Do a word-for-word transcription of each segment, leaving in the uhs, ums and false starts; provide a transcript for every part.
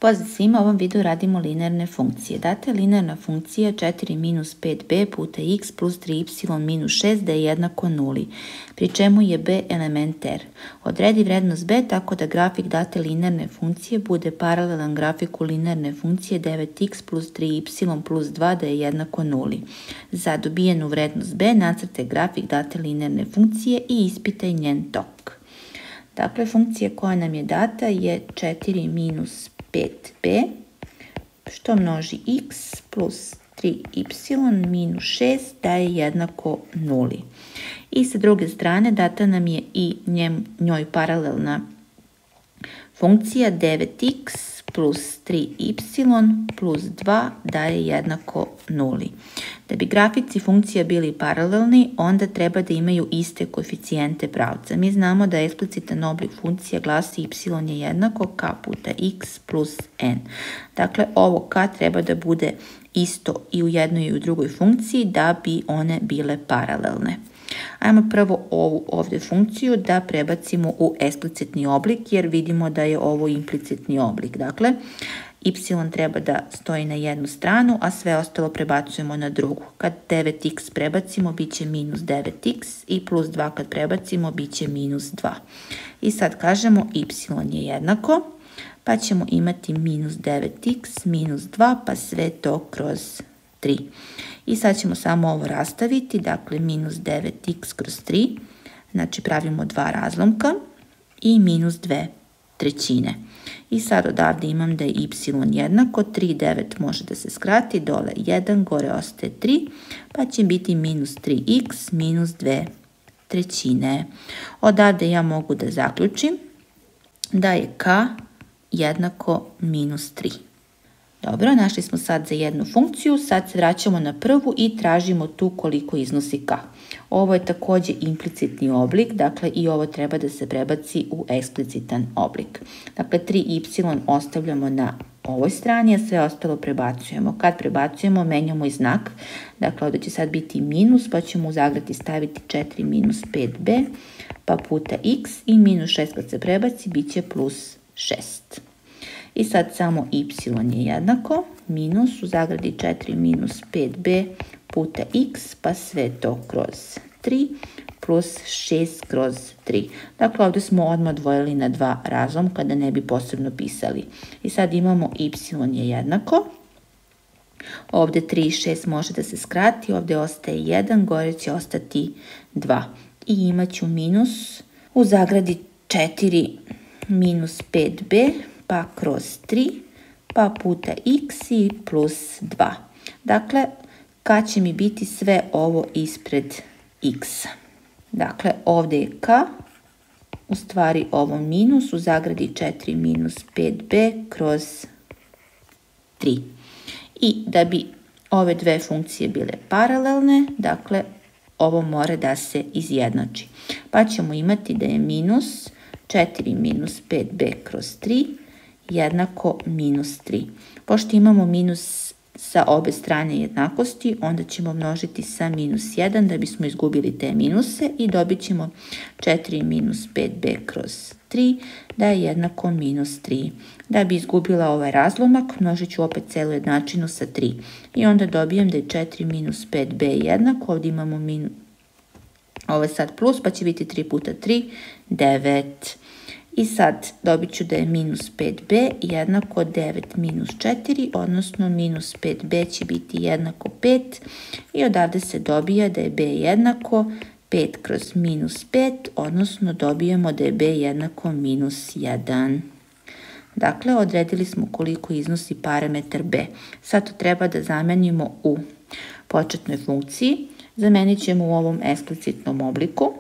Pozdrav svima, u ovom videu radimo linearne funkcije. Data je linearna funkcija četiri minus pet b puta x plus tri y minus šest da je jednako nuli, pri čemu je b element r. Odredi vrednost b tako da grafik date linearne funkcije bude paralelan grafiku linearne funkcije devet x plus tri y plus dva da je jednako nuli. Za dobijenu vrednost b nacrtaj grafik date linearne funkcije i ispitaj njen tok. Dakle, funkcija koja nam je data je četiri minus pet b što množi x plus tri y minus šest da je jednako nuli. I sa druge strane data nam je i njem, njoj paralelna funkcija devet x plus tri y plus dva da je jednako nuli. Da bi grafici funkcija bili paralelni, onda treba da imaju iste koeficijente pravca. Mi znamo da eksplicitan oblik funkcija glasi y je jednako k puta x plus n. Dakle, ovo k treba da bude isto i u jednoj i u drugoj funkciji da bi one bile paralelne. Ajmo prvo ovu ovdje funkciju da prebacimo u eksplicitni oblik jer vidimo da je ovo implicitni oblik. Dakle, y treba da stoji na jednu stranu, a sve ostalo prebacujemo na drugu. Kad devet x prebacimo, bit će minus devet x i plus dva kad prebacimo, bit će minus dva. I sad kažemo y je jednako, pa ćemo imati minus devet x minus dva, pa sve to kroz tri. I sad ćemo samo ovo rastaviti, dakle minus devet x kroz tri, znači pravimo dva razlomka i minus dve trećine. I sad odavde imam da je y jednako, tri, devet može da se skrati, dole jedan, gore ostaje tri, pa će biti minus tri x minus dve trećine. Odavde ja mogu da zaključim da je k jednako minus tri. Dobro, našli smo sad za jednu funkciju, sad se vraćamo na prvu i tražimo tu koliko iznosi k. Ovo je također implicitni oblik, dakle i ovo treba da se prebaci u eksplicitan oblik. Dakle, tri y ostavljamo na ovoj strani, a sve ostalo prebacujemo. Kad prebacujemo, menjamo i znak. Dakle, ovdje će sad biti minus, pa ćemo u zagradi staviti četiri minus pet b, pa puta x i minus šest kad se prebaci, bit će plus šest. I sad samo y je jednako, minus u zagradi četiri minus pet b puta x, pa sve to kroz tri plus šest kroz tri. Dakle, ovdje smo odmah odvojili na dva razlomka da ne bi posebno pisali. I sad imamo y je jednako. Ovdje tri i šest može da se skrati, ovdje ostaje jedan, gore će ostati dva. I imat ću minus u zagradi četiri minus pet b, pa kroz tri, pa puta x i plus dva. Dakle, k će mi biti sve ovo ispred x. Dakle, ovdje je k, u stvari ovo minus, u zagradi četiri minus pet b kroz tri. I da bi ove dve funkcije bile paralelne, dakle, ovo mora da se izjednači. Pa ćemo imati da je minus četiri minus pet b kroz tri jednako minus tri. Pošto imamo minus sa obe strane jednakosti, onda ćemo množiti sa minus jedan da bismo izgubili te minuse i dobit ćemo četiri minus pet b kroz tri da je jednako minus tri. Da bi izgubila ovaj razlomak, množit ću opet celu jednačinu sa tri. I onda dobijem da je četiri minus pet b jednako, ovdje imamo minus, ovo je sad plus, pa će biti tri puta tri, devet. I sad dobit ću da je minus pet b jednako devet minus četiri, odnosno minus pet b će biti jednako pet i odavde se dobija da je b jednako pet kroz minus pet, odnosno dobijemo da je b jednako minus jedan. Dakle, odredili smo koliko iznosi parametar b. Sad to treba da zamenimo u početnoj funkciji. Zamenit ćemo u ovom eksplicitnom obliku.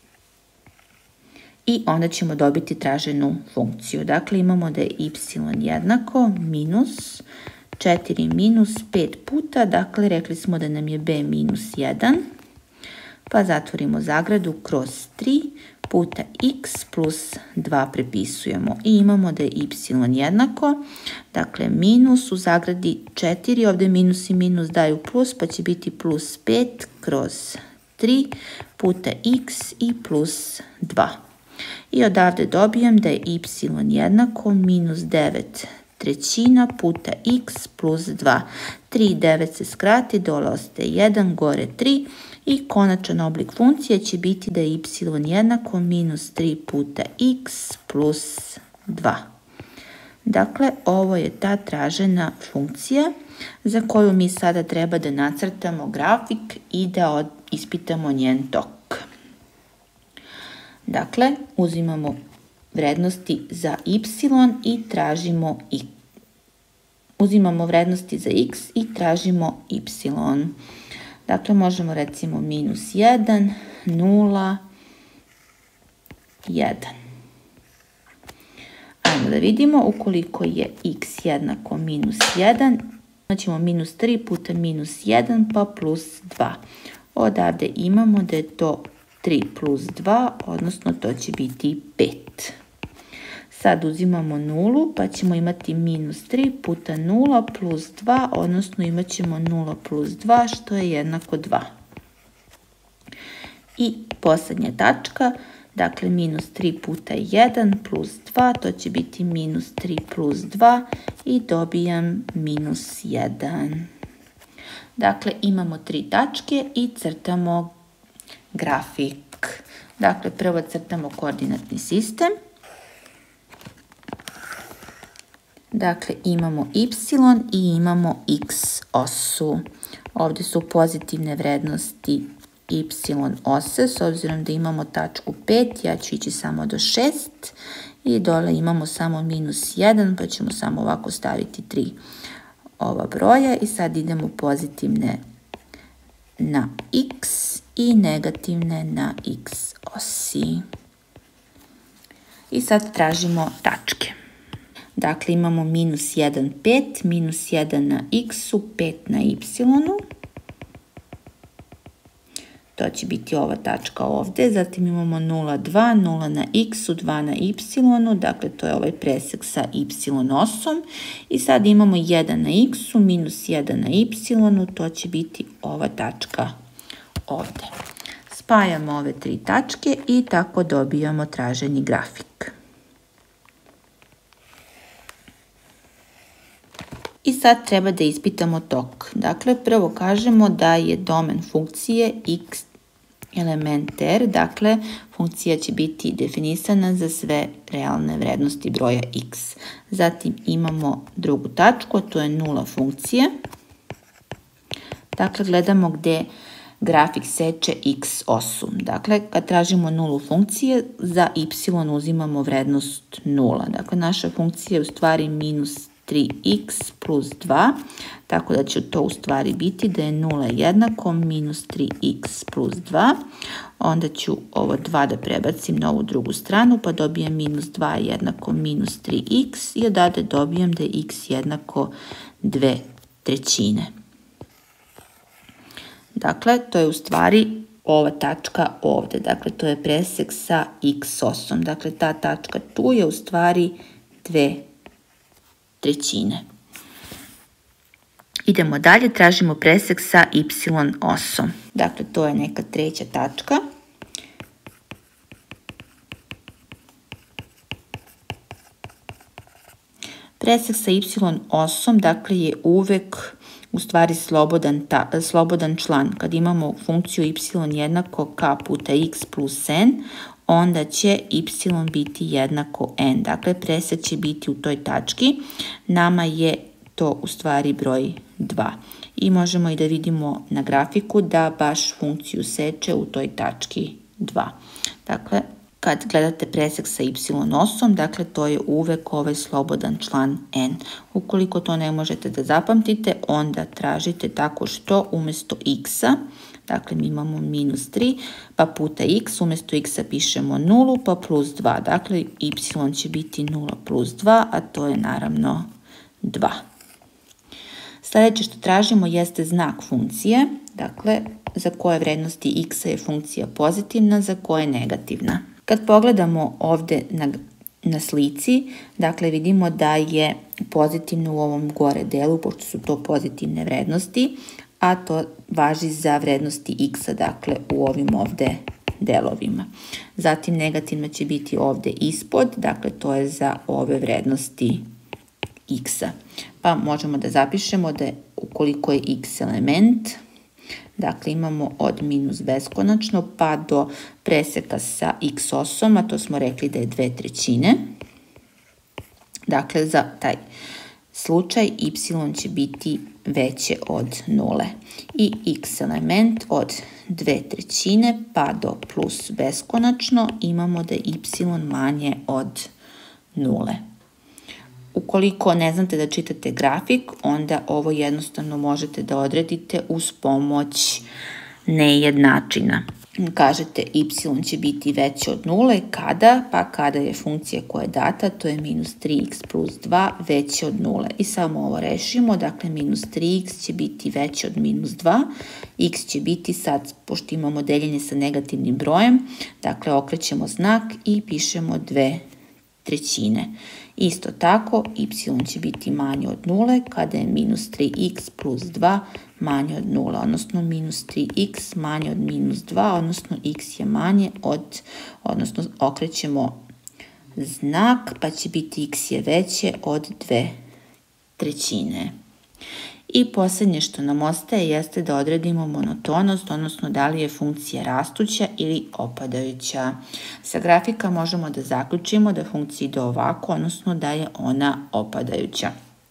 I onda ćemo dobiti traženu funkciju. Dakle, imamo da je y jednako minus četiri minus pet puta. Dakle, rekli smo da nam je b minus jedan. Pa zatvorimo zagradu kroz tri puta x plus dva prepisujemo. I imamo da je y jednako. Dakle, minus u zagradi četiri. Ovdje minus i minus daju plus, pa će biti plus pet kroz tri puta x i plus dva. I odavde dobijem da je y jednako minus devet trećina puta x plus dva. tri i devet se skrati, dole ostaje jedan, gore tri i konačan oblik funkcije će biti da je y jednako minus tri puta x plus dva. Dakle, ovo je ta tražena funkcija za koju mi sada treba da nacrtamo grafik i da ispitamo njen tok. Dakle, uzimamo vrednosti za y i tražimo i uzimamo vrednosti za x i tražimo y. Dakle, možemo recimo minus jedan, nula, jedan. Ajmo da vidimo, ukoliko je x jednako minus jedan, ćemo minus tri puta minus jedan pa plus dva. Odavde imamo da je to tri plus dva, odnosno to će biti pet. Sad uzimamo nulu, pa ćemo imati minus tri puta nula plus dva, odnosno imat ćemo nula plus dva, što je jednako dva. I posljednja tačka, dakle minus tri puta jedan plus dva, to će biti minus tri plus dva i dobijam minus jedan. Dakle, imamo tri tačke i crtamo grafik. Dakle, prvo crtamo koordinatni sistem. Dakle, imamo y i imamo x osu. Ovdje su pozitivne vrednosti y ose, s obzirom da imamo tačku pet, ja ću ići samo do šest i dole imamo samo minus jedan, pa ćemo samo ovako staviti tri ova broja i sad idemo pozitivne na x i negativne na x osi. I sad tražimo tačke. Dakle, imamo minus jedan, pet, minus jedan na x-u, pet na y-u. To će biti ova tačka ovdje. Zatim imamo nula, dva, nula na x-u, dva na y-u. Dakle, to je ovaj presek sa y-osom. I sad imamo jedan na x-u, minus jedan na y-u. To će biti ova tačka ovdje. Spajamo ove tri tačke i tako dobijamo traženi grafik. I sad treba da ispitamo tok. Dakle, prvo kažemo da je domen funkcije x element r, dakle, funkcija će biti definisana za sve realne vrednosti broja x. Zatim imamo drugu tačku, to je nula funkcije. Dakle, gledamo gdje grafik seče x osu. Dakle, kad tražimo nulu funkcije, za y uzimamo vrednost nula. Dakle, naša funkcija je u stvari minus tri x plus dva, tako da će to u stvari biti da je nula jednako minus tri x plus dva. Onda ću ovo dva da prebacim na ovu drugu stranu, pa dobijem minus dva jednako minus tri x i odavde dobijem da je x jednako dve trećine. Dakle, to je u stvari ova tačka ovdje. Dakle, to je presek sa x osom. Dakle, ta tačka tu je u stvari dve trećine. Idemo dalje, tražimo presek sa y osom. Dakle, to je neka treća tačka. Presek sa y osom, dakle, je uvek u stvari slobodan, ta, slobodan član. Kad imamo funkciju y jednako k puta x plus n, onda će y biti jednako n. Dakle, presek će biti u toj tački. Nama je to u stvari broj dva. I možemo i da vidimo na grafiku da baš funkciju seče u toj tački dva. Dakle, kad gledate presek sa y osom, dakle, to je uvek ovaj slobodan član n. Ukoliko to ne možete da zapamtite, onda tražite tako što umjesto x-a, dakle, mi imamo minus tri, pa puta x, umjesto x-a pišemo nulu, pa plus dva. Dakle, y će biti nula plus dva, a to je naravno dva. Sljedeće što tražimo jeste znak funkcije, dakle, za koje vrednosti x-a je funkcija pozitivna, za koje negativna. Kad pogledamo ovdje na, na slici, dakle, vidimo da je pozitivno u ovom gore delu, pošto su to pozitivne vrednosti, a to važi za vrednosti x-a, dakle, u ovim ovdje delovima. Zatim negativno će biti ovdje ispod, dakle, to je za ove vrednosti x-a. Pa možemo da zapišemo da je, ukoliko je x element, dakle imamo od minus beskonačno pa do preseka sa x osom, a to smo rekli da je dve trećine. Dakle, za taj slučaj y će biti veće od nule. I x element od dve trećine pa do plus beskonačno imamo da je y manje od nule. Ukoliko ne znate da čitate grafik, onda ovo jednostavno možete da odredite uz pomoć nejednačina. Kažete y će biti veće od nule, kada? Pa kada je funkcija koja je data, to je minus tri x plus dva veće od nule. I samo ovo rešimo, dakle minus tri x će biti veće od minus dva, x će biti sad, pošto imamo deljenje sa negativnim brojem, dakle okrećemo znak i pišemo dve trećine. Isto tako, y će biti manje od nule kada je minus tri x plus dva manje od nula, odnosno minus tri x manje od minus dva, odnosno x je manje od, odnosno okrećemo znak pa će biti x je veće od dve trećine. I posljednje što nam ostaje jeste da odredimo monotonost, odnosno da li je funkcija rastuća ili opadajuća. Sa grafika možemo da zaključimo da funkcija ide ovako, odnosno da je ona opadajuća.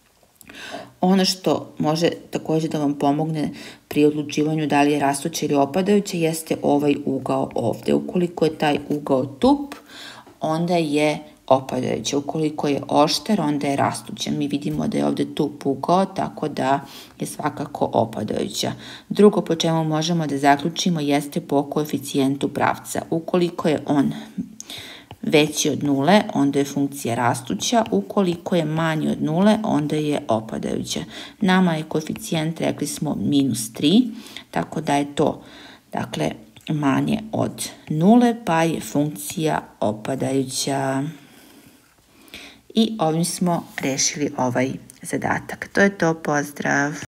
Ono što može također da vam pomogne pri odlučivanju da li je rastuća ili opadajuća jeste ovaj ugao ovdje. Ukoliko je taj ugao tup, onda je opadajuća. Ukoliko je oštar, onda je rastuća. Mi vidimo da je ovdje tup ugao, tako da je svakako opadajuća. Drugo po čemu možemo da zaključimo jeste po koeficijentu pravca. Ukoliko je on veći od nule, onda je funkcija rastuća. Ukoliko je manji od nule, onda je opadajuća. Nama je koeficijent, rekli smo, minus tri, tako da je to, dakle, manje od nule, pa je funkcija opadajuća. I ovim smo rešili ovaj zadatak. To je to, pozdrav!